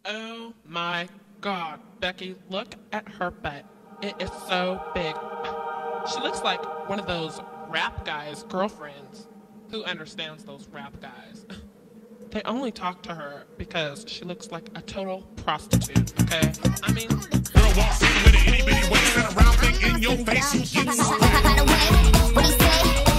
Oh my God, Becky, look at her butt. It is so big. She looks like one of those rap guys' girlfriends. Who understands those rap guys? They only talk to her because she looks like a total prostitute, okay? I mean, Girl walks in with an itty bitty waist and a round thing in your face. By the way, what he say?